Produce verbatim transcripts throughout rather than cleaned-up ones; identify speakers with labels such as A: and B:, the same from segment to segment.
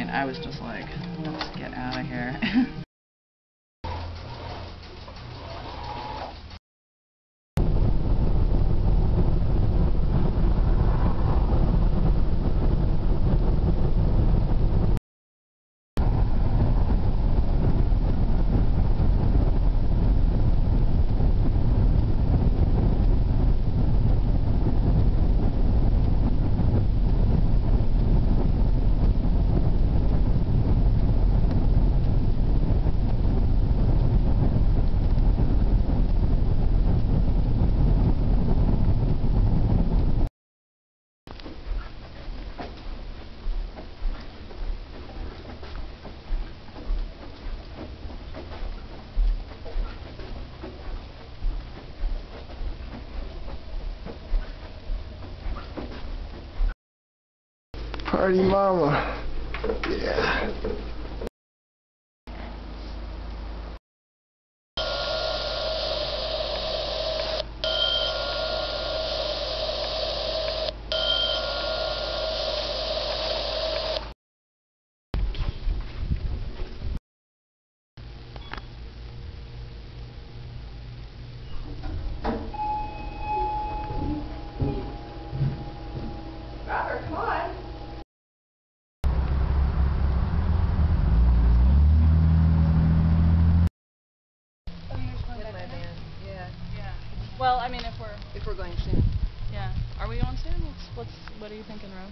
A: point, I was just like, let's get out of here.
B: Party mama. Yeah.
A: Come on. Well, I mean, if we're
C: if we're going soon.
A: Yeah. Are we going soon? What's what's what are you thinking, Rob?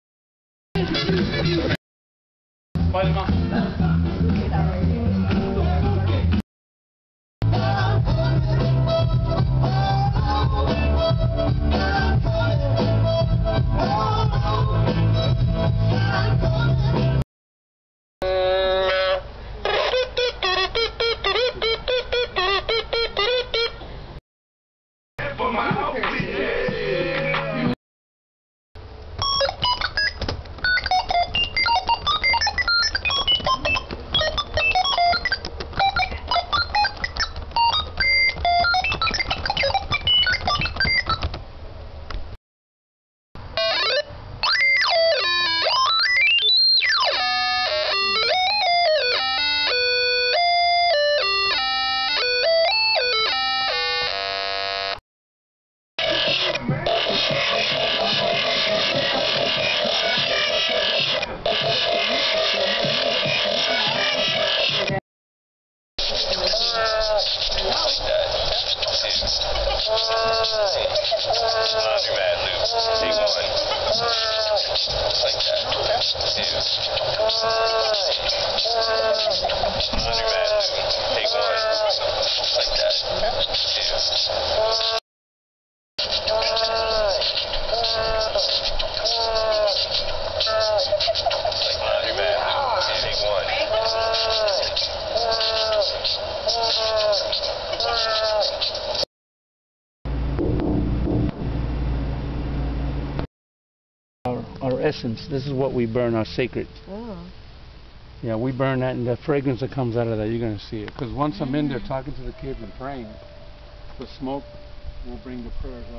D: Our essence. This is what we burn, our sacred.
C: Oh.
D: Yeah, we burn that, and the fragrance that comes out of that, you're going to see it. Because once I'm in there talking to the kids and praying, the smoke will bring the prayers up.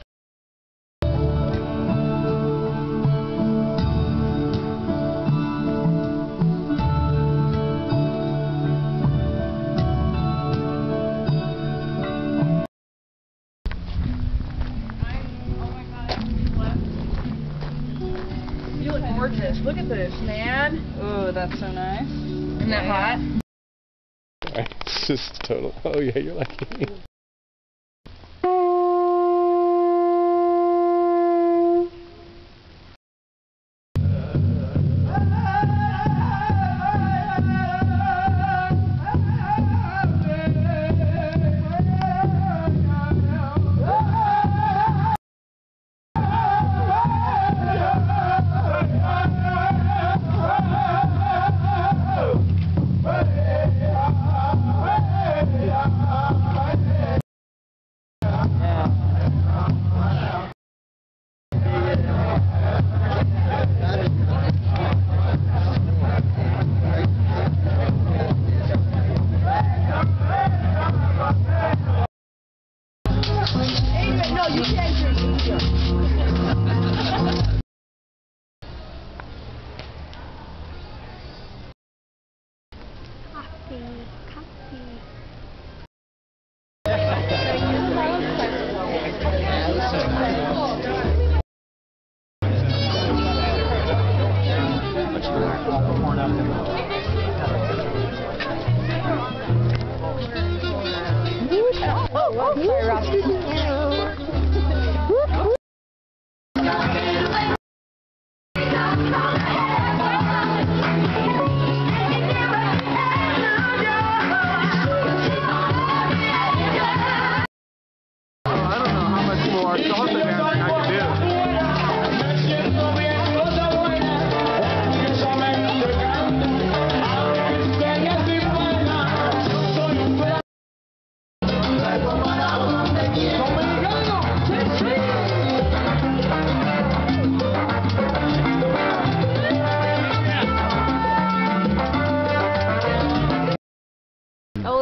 C: Gorgeous. Look at this, man.
A: Ooh, that's so nice.
C: Isn't that hot?
B: It's just total. Oh yeah, you're lucky.
E: Hey,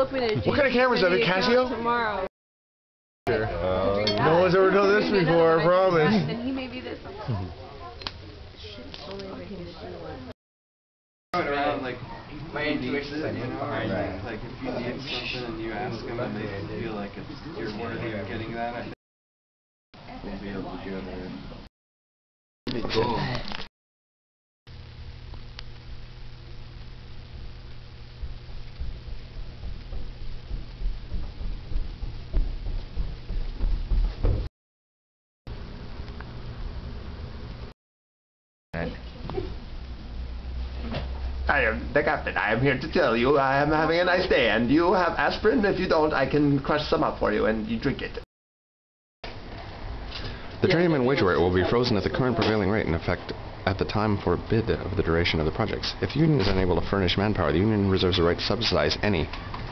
C: open it.
E: What kind of cameras are they, Casio?
C: Tomorrow.
E: Sure. Uh, no one's ever done this before, I promise.
C: Then he may be this.
F: Around, like, my intuition behind you. Like, if you need something and you ask them and they feel like it's you're worthy of getting that, I think we'll be able to do it. Cool.
E: I am the captain. I am here to tell you I am having a nice day, and you have aspirin. If you don't, I can crush some up for you, and you drink it.
G: The journeyman wage rate will be frozen at the current prevailing rate in effect at the time for bid of the duration of the projects. If the union is unable to furnish manpower, the union reserves the right to subsidize any.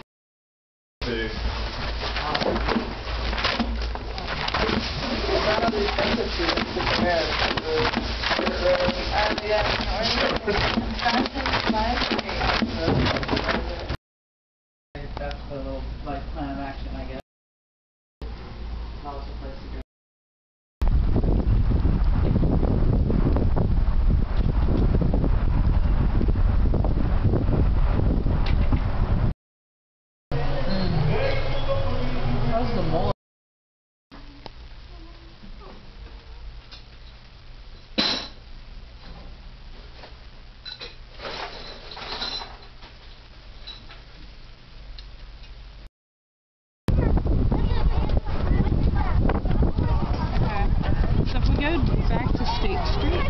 H: That's the little like plan of action, I guess. That was the place to go. How's the mole?
A: So if we go back to State Street.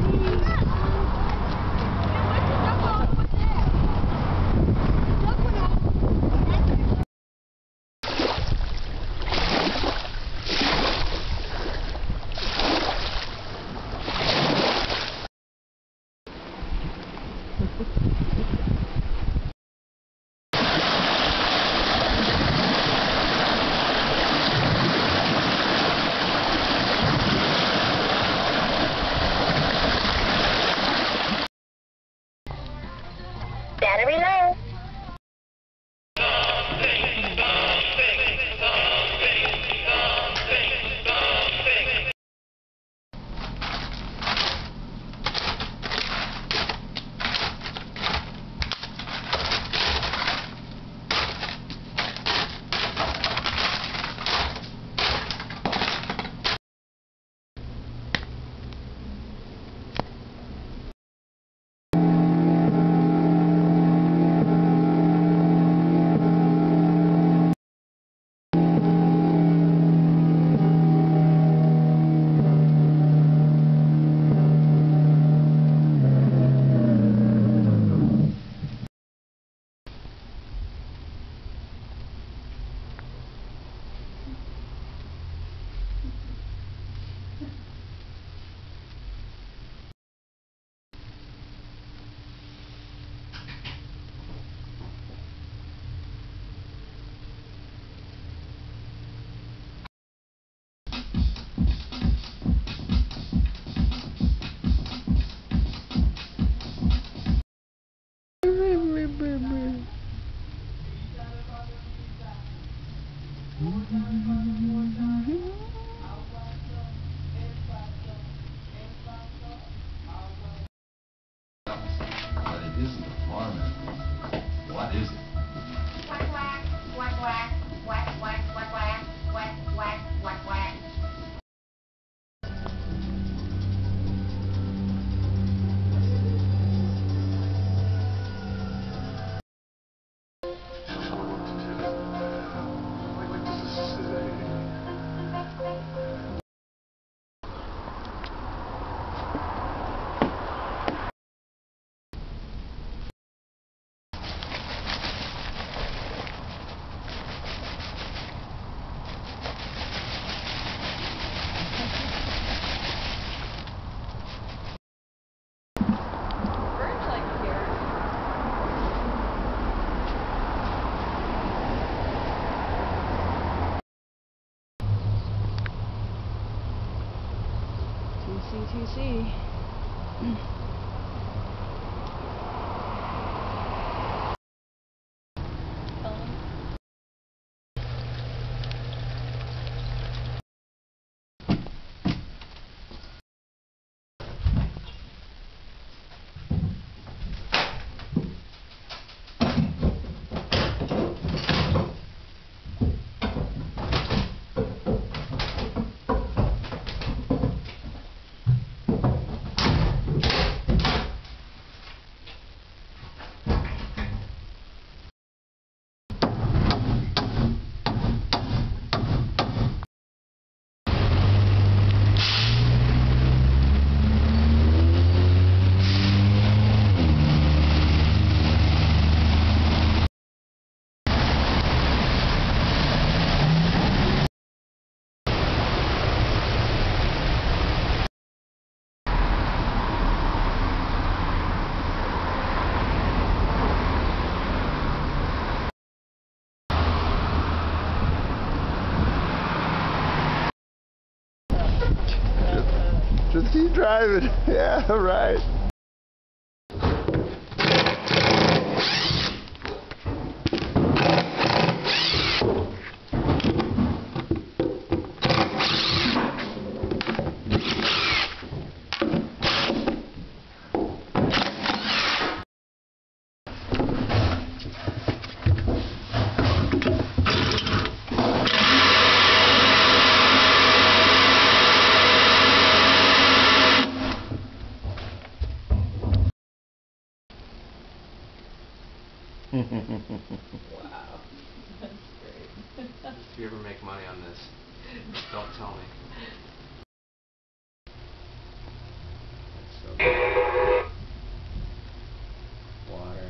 I: Battery low.
F: But it isn't a farm animal. What is it?
I: Quack quack, quack quack, quack quack, quack quack, quack quack, quack quack.
A: T T C.
E: Keep driving. Yeah, right.
H: Wow. That's great.
G: If you ever make money on this, don't tell me. That's so good. Water.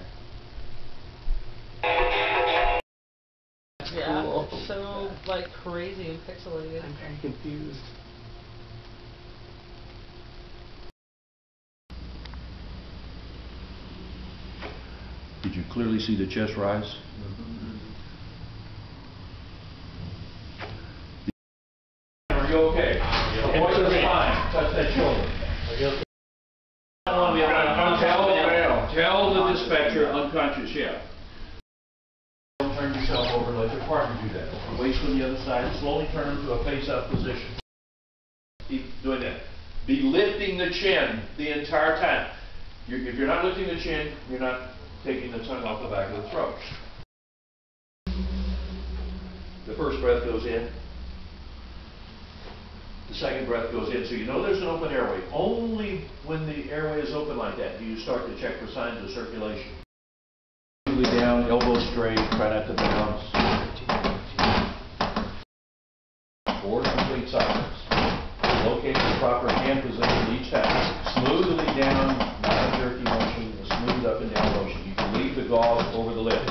H: Yeah,
G: Cool.
H: it's so like crazy and pixelated.
G: I'm very confused.
J: Did you clearly see the chest rise?
G: Mm-hmm.
J: Are you okay? Voice is fine. Touch that shoulder. Tell, tell the dispatcher unconscious, yeah. Don't turn yourself over, let your partner do that. Waist on the other side, slowly turn to a face-up position. Keep doing that. Be lifting the chin the entire time. You're, if you're not lifting the chin, you're not taking the tongue off the back of the throat. The first breath goes in. The second breath goes in. So you know there's an open airway. Only when the airway is open like that do you start to check for signs of circulation. Down, elbow straight, try not to bounce. Four complete cycles. Locate the proper hand position each time. Smoothly down, not a jerky motion, a smooth up and down motion. You can leave the gauze over the lips.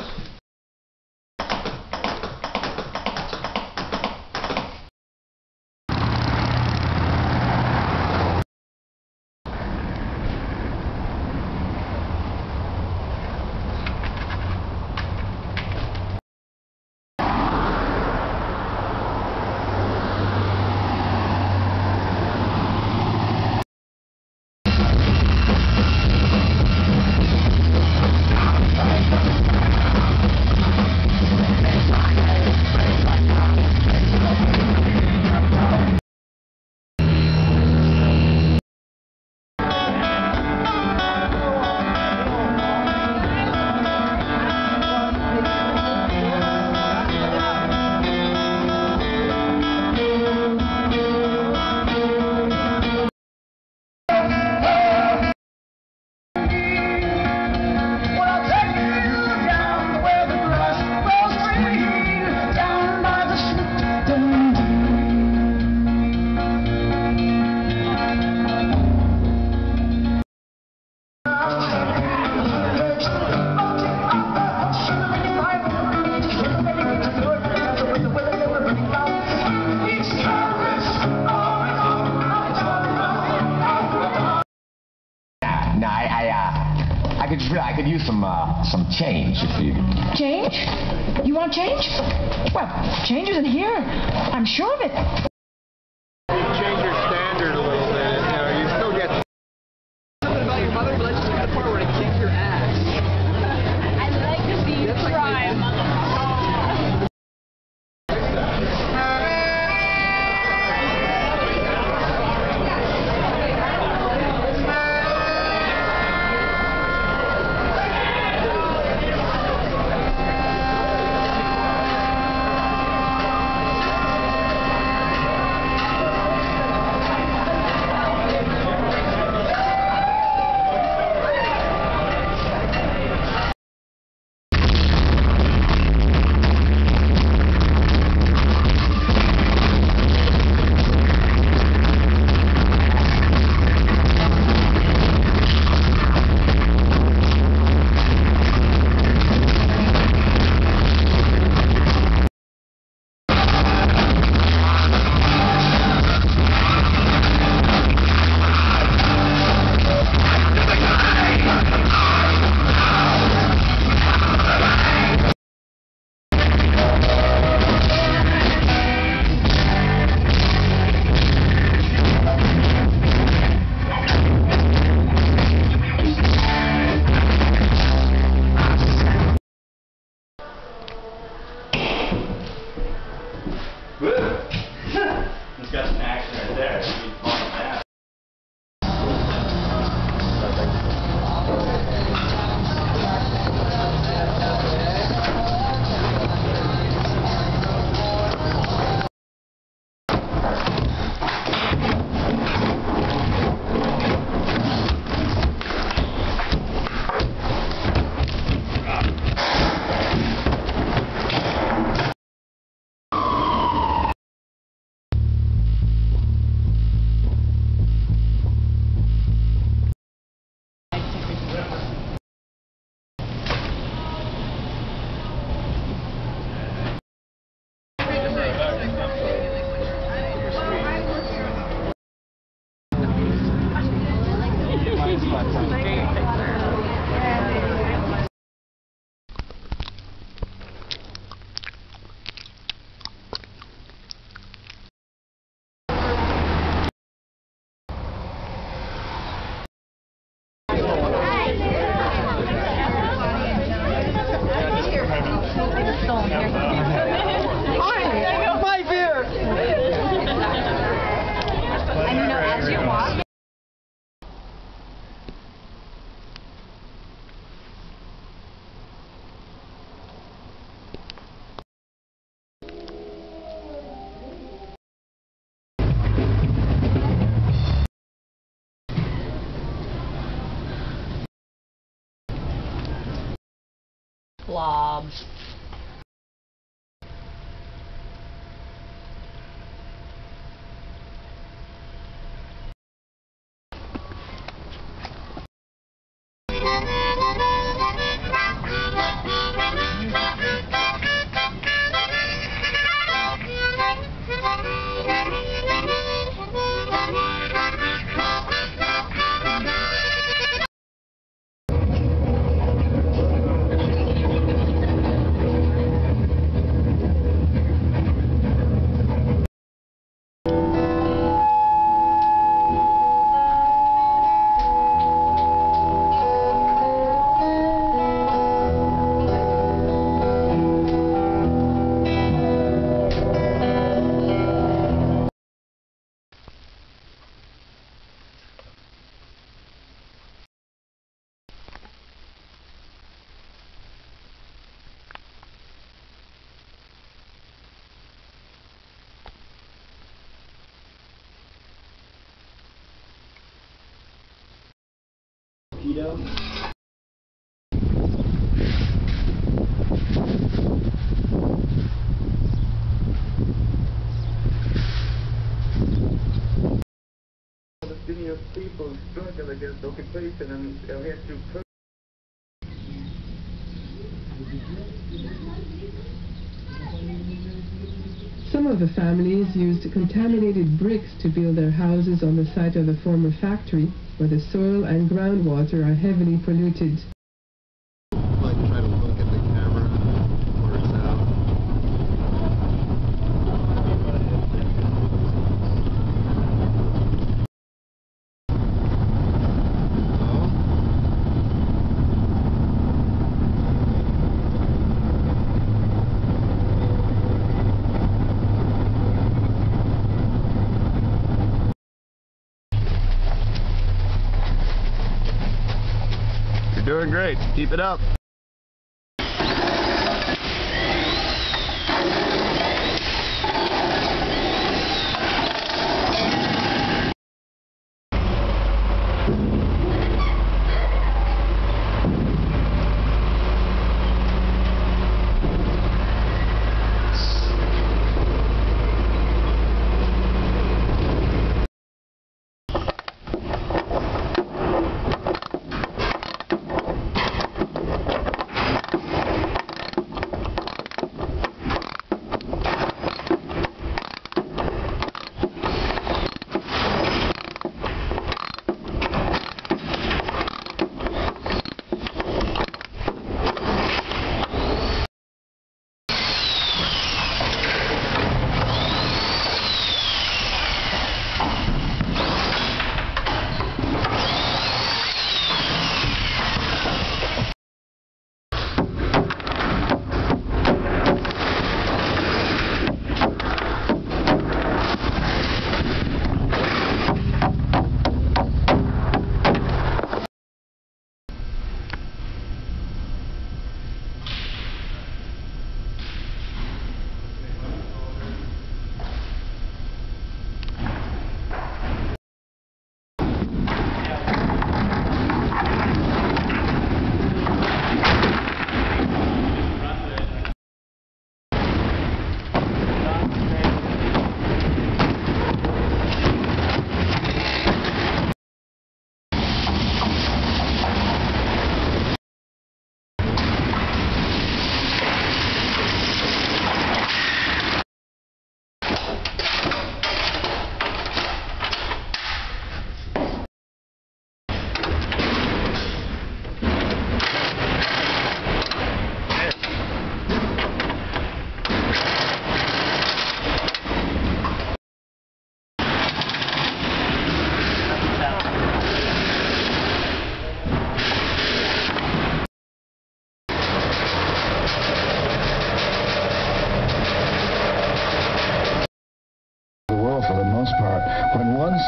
K: I could use some uh, some change if you...
L: Change? You want change? Well, change is in here. I'm sure of it.
M: Change your standard a little bit. You know, you still get...
C: Something about your mother, but let's just get the part where it kicks your ass.
A: I like to see you try, motherfucker.
C: My beer!
I: And you know, as you walk,
A: Blobs.
F: Many of people struggle against occupation and we have to.
N: Some of the families used contaminated bricks to build their houses on the site of the former factory, where the soil and groundwater are heavily polluted.
F: Like try to look at the camera where it's at.
E: You're doing great. Keep it up.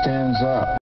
K: stands up.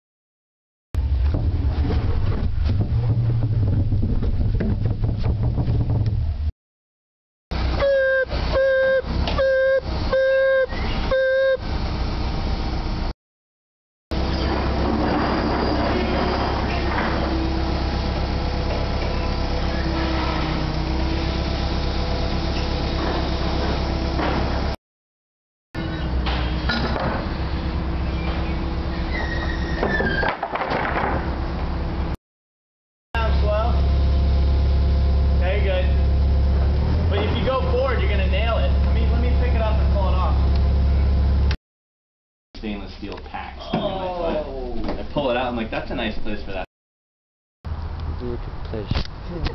F: Stainless steel tack. Oh. I pull it out, I'm like, that's a nice place for that.
O: Beautiful place.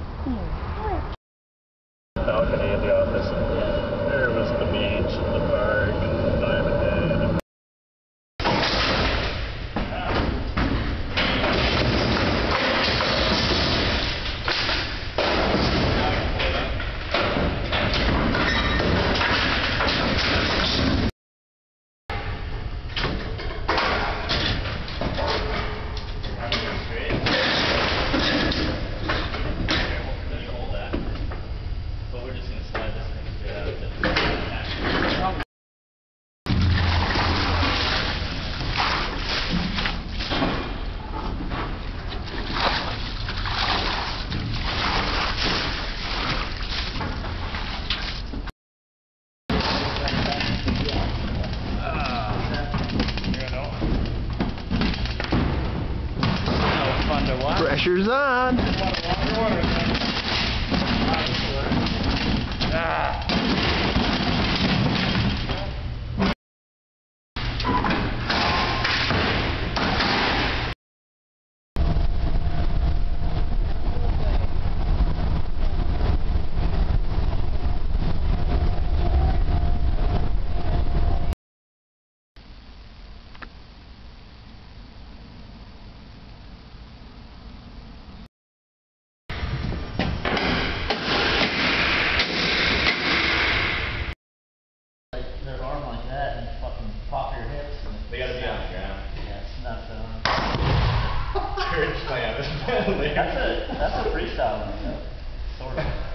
J: Balcony of the office. There was the beach and the park and the diamond head.
E: Pressure's on.
J: Ah.
O: Their arm like that and fucking pop your hips. And
F: They gotta be on the ground.
O: Yeah, it's nuts.
F: Courage slam.
O: That's a that's a freestyle one, sort of.